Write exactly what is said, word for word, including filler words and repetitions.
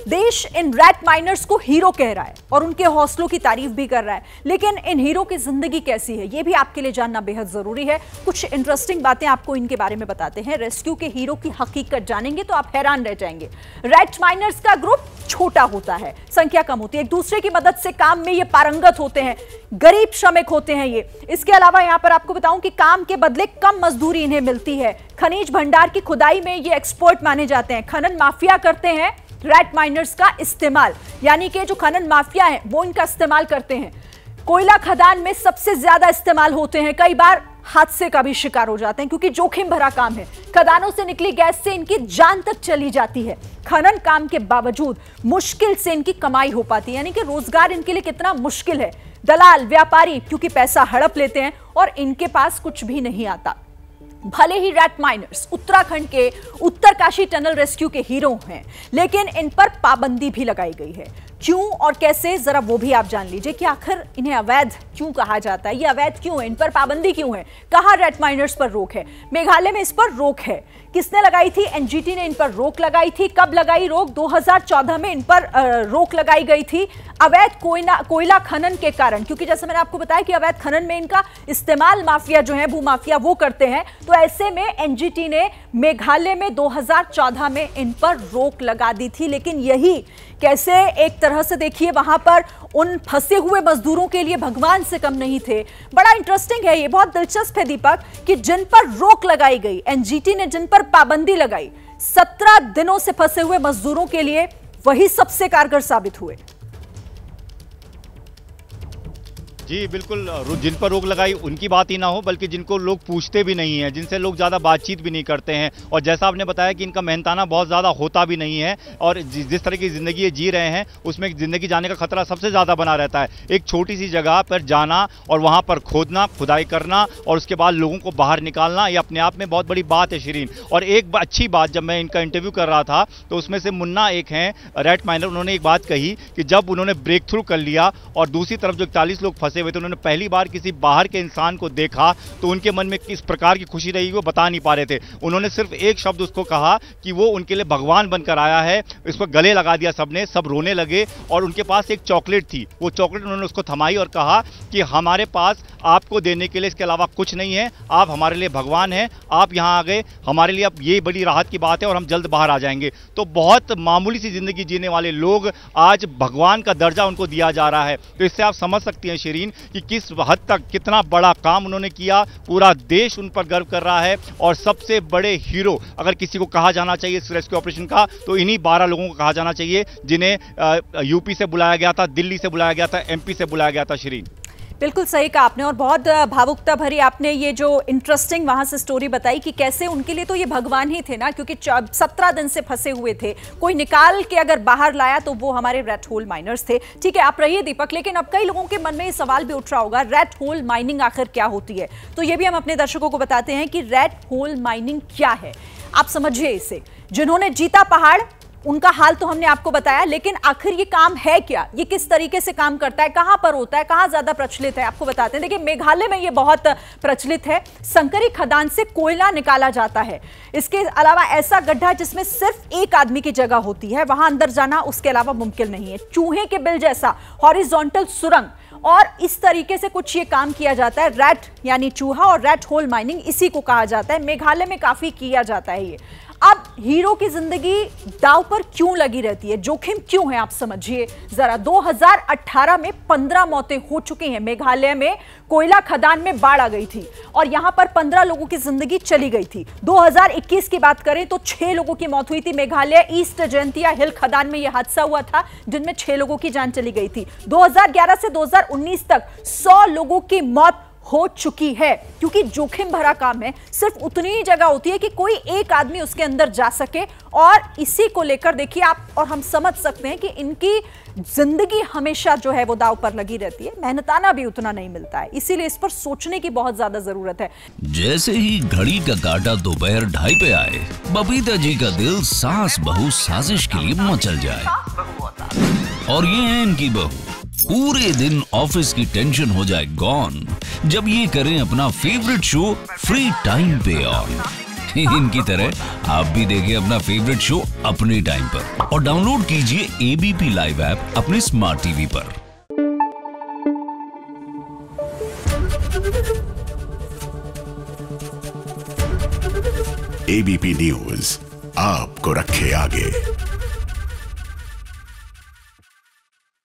देश इन rat miners को हीरो कह रहा है और उनके हौसलों की तारीफ भी कर रहा है, लेकिन इन हीरो की जिंदगी कैसी है यह भी आपके लिए जानना बेहद जरूरी है। कुछ इंटरेस्टिंग बातें आपको इनके बारे में बताते हैं। रेस्क्यू के हीरो की हकीकत जानेंगे तो आप हैरान रह जाएंगे। रैट माइनर्स का ग्रुप छोटा होता है, संख्या कम होती है, एक दूसरे की मदद से काम में ये पारंगत होते हैं, गरीब श्रमिक होते हैं ये। इसके अलावा यहां पर आपको बताऊं कि काम के बदले कम मजदूरी इन्हें मिलती है। खनिज भंडार की खुदाई में ये एक्सपर्ट माने जाते हैं। खनन माफिया करते हैं रैट माइनर्स का इस्तेमाल, यानी कि जो खनन माफिया है वो इनका इस्तेमाल करते हैं। कोयला खदान में सबसे ज्यादा इस्तेमाल होते हैं, कई बार हादसे का भी शिकार हो जाते हैं क्योंकि जोखिम भरा काम है। खदानों से निकली गैस से इनकी जान तक चली जाती है। खनन काम के बावजूद मुश्किल से इनकी कमाई हो पाती है, यानी कि रोजगार इनके लिए कितना मुश्किल है। दलाल व्यापारी क्योंकि पैसा हड़प लेते हैं और इनके पास कुछ भी नहीं आता। भले ही रैट माइनर्स उत्तराखंड के उत्तरकाशी टनल रेस्क्यू के हीरो हैं, लेकिन इन पर पाबंदी भी लगाई गई है। क्यों और कैसे, जरा वो भी आप जान लीजिए कि आखिर इन्हें अवैध क्यों कहा जाता है, ये अवैध क्यों है, इन पर पाबंदी क्यों है, कहां रैट माइनर्स पर रोक है। मेघालय में इस पर रोक है। किसने लगाई थी? एनजीटी ने इन पर रोक लगाई थी। कब लगाई रोक? दो हज़ार चौदह में इन पर रोक लगाई गई थी अवैध कोयला कोयला खनन के कारण, क्योंकि जैसे मैंने आपको बताया कि अवैध खनन में इनका इस्तेमाल माफिया जो है, भूमाफिया, वो करते हैं। तो ऐसे में एनजीटी ने मेघालय में दो हज़ार चौदह में इन पर रोक लगा दी थी। लेकिन यही कैसे, एक तरह से देखिए वहां पर उन फंसे हुए मजदूरों के लिए भगवान से कम नहीं थे। बड़ा इंटरेस्टिंग है ये, बहुत दिलचस्प है दीपक, कि जिन पर रोक लगाई गई, एनजीटी ने जिन पर पाबंदी लगाई, सत्रह दिनों से फंसे हुए मजदूरों के लिए वही सबसे कारगर साबित हुए। जी बिल्कुल, जिन पर रोक लगाई उनकी बात ही ना हो, बल्कि जिनको लोग पूछते भी नहीं हैं, जिनसे लोग ज़्यादा बातचीत भी नहीं करते हैं। और जैसा आपने बताया कि इनका मेहनताना बहुत ज़्यादा होता भी नहीं है, और जिस तरह की ज़िंदगी ये जी रहे हैं उसमें ज़िंदगी जाने का खतरा सबसे ज़्यादा बना रहता है। एक छोटी सी जगह पर जाना और वहाँ पर खोदना, खुदाई करना और उसके बाद लोगों को बाहर निकालना, ये अपने आप में बहुत बड़ी बात है शिरीन। और एक अच्छी बात, जब मैं इनका इंटरव्यू कर रहा था तो उसमें से मुन्ना एक हैं रैट माइनर, उन्होंने एक बात कही कि जब उन्होंने ब्रेक थ्रू कर लिया और दूसरी तरफ जो इकतालीस लोग फंसे हुए थे, उन्होंने पहली बार किसी बाहर के इंसान को देखा तो उनके मन में किस प्रकार की खुशी रही वो बता नहीं पा रहे थे। उन्होंने सिर्फ एक शब्द उसको कहा कि वो उनके लिए भगवान बनकर आया है। इसको गले लगा दिया सबने, सब रोने लगे। और उनके पास एक चॉकलेट थी, वो चॉकलेट उन्होंने उसको थमाई और कहा कि हमारे पास आपको देने के लिए इसके अलावा कुछ नहीं है, आप हमारे लिए भगवान हैं, आप यहाँ आ गए, हमारे लिए अब ये बड़ी राहत की बात है और हम जल्द बाहर आ जाएंगे। तो बहुत मामूली सी जिंदगी जीने वाले लोग आज भगवान का दर्जा उनको दिया जा रहा है। तो इससे आप समझ सकती हैं शिरीन कि किस हद तक कितना बड़ा काम उन्होंने किया। पूरा देश उन पर गर्व कर रहा है और सबसे बड़े हीरो अगर किसी को कहा जाना चाहिए इस रेस्क्यू ऑपरेशन का तो इन्हीं बारह लोगों को कहा जाना चाहिए, जिन्हें यूपी से बुलाया गया था, दिल्ली से बुलाया गया था, एमपी से बुलाया गया था। शिरीन, बिल्कुल सही कहा आपने और बहुत भावुकता भरी आपने ये जो इंटरेस्टिंग वहां से स्टोरी बताई कि कैसे उनके लिए तो ये भगवान ही थे ना, क्योंकि सत्रह दिन से फंसे हुए थे, कोई निकाल के अगर बाहर लाया तो वो हमारे रैट होल माइनर्स थे। ठीक है, आप रहिए दीपक, लेकिन अब कई लोगों के मन में ये सवाल भी उठ रहा होगा, रैट होल माइनिंग आखिर क्या होती है? तो ये भी हम अपने दर्शकों को बताते हैं कि रैट होल माइनिंग क्या है। आप समझिए इसे, जिन्होंने जीता पहाड़ उनका हाल तो हमने आपको बताया, लेकिन आखिर ये काम है क्या, ये किस तरीके से काम करता है, कहां पर होता है, कहां ज्यादा प्रचलित है, आपको बताते हैं। देखिए, मेघालय में ये बहुत प्रचलित है। संकरी खदान से कोयला निकाला जाता है। इसके अलावा ऐसा गड्ढा जिसमें सिर्फ एक आदमी की जगह होती है, वहां अंदर जाना उसके अलावा मुमकिन नहीं है। चूहे के बिल जैसा हॉरिजॉन्टल सुरंग, और इस तरीके से कुछ ये काम किया जाता है। रैट यानी चूहा और रैट होल माइनिंग इसी को कहा जाता है। मेघालय में काफी किया जाता है ये। अब हीरो की जिंदगी दांव पर क्यों लगी रहती है, जोखिम क्यों है, आप समझिए जरा। दो हज़ार अठारह में पंद्रह मौतें हो चुकी हैं। मेघालय में कोयला खदान में बाढ़ आ गई थी और यहां पर पंद्रह लोगों की जिंदगी चली गई थी। दो हज़ार इक्कीस की बात करें तो छह लोगों की मौत हुई थी। मेघालय ईस्ट जयंतिया हिल खदान में यह हादसा हुआ था जिनमें छह लोगों की जान चली गई थी। दो हज़ार ग्यारह से दो हज़ार उन्नीस तक सौ लोगों की मौत हो चुकी है, क्योंकि जोखिम भरा काम है। सिर्फ उतनी ही जगह होती है कि कोई एक आदमी उसके अंदर जा सके, और इसी को लेकर देखिए आप और हम समझ सकते हैं कि इनकी जिंदगी हमेशा जो है वो दांव पर लगी रहती है। मेहनताना भी उतना नहीं मिलता है, इसीलिए इस पर सोचने की बहुत ज्यादा जरूरत है। जैसे ही घड़ी का काटा दोपहर ढाई पे आए, बबीता जी का दिल सास बहू साजिश के लिए मचल जाए। और ये है इनकी बहू, पूरे दिन ऑफिस की टेंशन हो जाए गॉन जब ये करें अपना फेवरेट शो फ्री टाइम पे ऑन। इनकी तरह आप भी देखिए अपना फेवरेट शो अपने टाइम पर और डाउनलोड कीजिए एबीपी लाइव ऐप अपने स्मार्ट टीवी पर। एबीपी न्यूज आपको रखे आगे।